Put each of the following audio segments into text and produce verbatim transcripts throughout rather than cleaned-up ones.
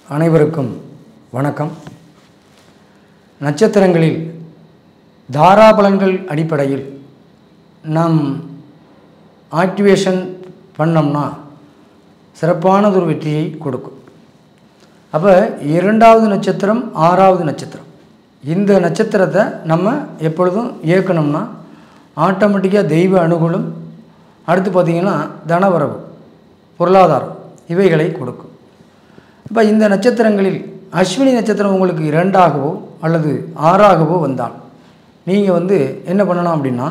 அனைவருக்கும் வணக்கம். நட்சத்திரங்களில் தாராபலன்கள் அடிப்படையில் நாம் ஆக்டிவேஷன் பண்ணோம்னா சிறப்பானதொரு வெற்றியை கொடுக்கும். அப்போ இரண்டாவது நட்சத்திரம், ஆறாவது நட்சத்திரம், இந்த நட்சத்திரத்தை நம்ம எப்பொழுதும் இயக்கணும்னா ஆட்டோமேட்டிக்காக தெய்வ அனுகூலம், அடுத்து பார்த்திங்கன்னா தனவரவு, பொருளாதாரம் இவைகளை கொடுக்கும். இப்போ இந்த நட்சத்திரங்களில் அஸ்வினி நட்சத்திரம் உங்களுக்கு இரண்டாகவோ அல்லது ஆறாகவோ வந்தால் நீங்கள் வந்து என்ன பண்ணணும் அப்படின்னா,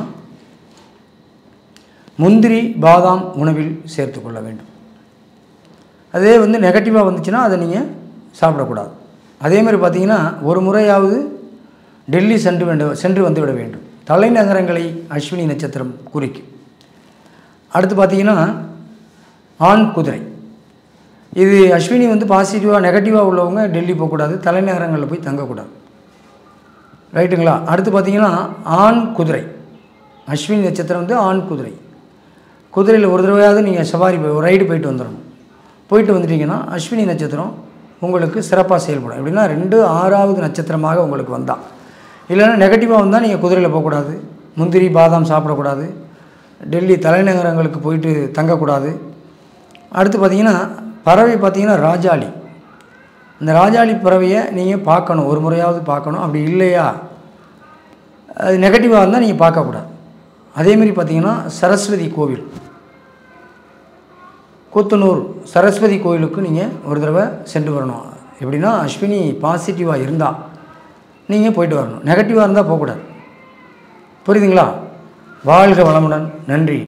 முந்திரி பாதாம் உணவில் சேர்த்து கொள்ள வேண்டும். அதே வந்து நெகட்டிவாக வந்துச்சுன்னா அதை நீங்கள் சாப்பிடக்கூடாது. அதேமாதிரி பார்த்திங்கன்னா ஒரு முறையாவது டெல்லி சென்று வேண்ட சென்று வந்து விட வேண்டும். தலைநகரங்களை அஸ்வினி நட்சத்திரம் குறிக்கும். அடுத்து பார்த்திங்கன்னா ஆண் குதிரை, இது அஸ்வினி வந்து பாசிட்டிவாக நெகட்டிவாக உள்ளவங்க டெல்லி போகக்கூடாது, தலைநகரங்களில் போய் தங்கக்கூடாது. ரைட்டுங்களா? அடுத்து பார்த்திங்கன்னா ஆண் குதிரை, அஸ்வினி நட்சத்திரம் வந்து ஆண் குதிரை. குதிரையில் ஒரு தடவையாவது நீங்கள் சவாரி போய் ரைடு போயிட்டு வந்துடணும். போயிட்டு வந்துட்டிங்கன்னா அஸ்வினி நட்சத்திரம் உங்களுக்கு சிறப்பாக செயல்படும். எப்படின்னா ரெண்டு ஆறாவது நட்சத்திரமாக உங்களுக்கு வந்தால், இல்லைன்னா நெகட்டிவாக வந்தால் நீங்கள் குதிரையில் போகக்கூடாது, முந்திரி பாதாம் சாப்பிடக்கூடாது, டெல்லி தலைநகரங்களுக்கு போயிட்டு தங்கக்கூடாது. அடுத்து பார்த்திங்கன்னா பறவை பார்த்திங்கன்னா ராஜாளி, இந்த ராஜாளி பறவையை நீங்கள் பார்க்கணும், ஒரு முறையாவது பார்க்கணும். அப்படி இல்லையா அது நெகட்டிவாக இருந்தால் நீங்கள் பார்க்கக்கூடாது. அதேமாரி பார்த்திங்கன்னா சரஸ்வதி கோவில், கூத்தனூர் சரஸ்வதி கோவிலுக்கு நீங்கள் ஒரு தடவை சென்று வரணும். எப்படின்னா அஸ்வினி பாசிட்டிவாக இருந்தால் நீங்கள் போயிட்டு வரணும், நெகட்டிவாக இருந்தால் போகக்கூடாது. புரியுதுங்களா? வாழ்க வளமுடன். நன்றி.